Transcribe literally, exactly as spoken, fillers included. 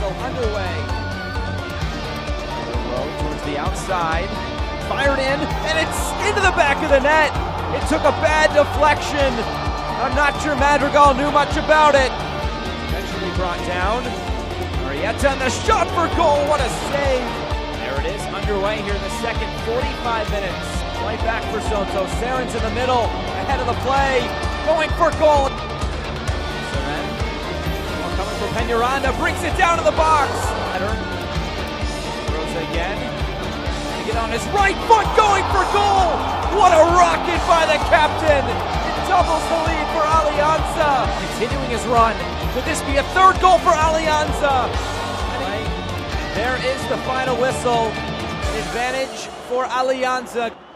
whistle underway. Low towards the outside, fired in, and it's into the back of the net. It took a bad deflection. I'm not sure Madrigal knew much about it. Eventually brought down. Marietta and the shot for goal. What a save. There it is, underway here in the second forty-five minutes. Play back for Soto. Saren's in the middle, ahead of the play, going for goal. Saren, coming for Peñaranda, brings it down to the box. Throws again. To get on his right foot, going for goal. What a rocket by the captain. It doubles the lead for Alianza. Continuing his run. Could this be a third goal for Alianza? There is the final whistle. An advantage for Alianza.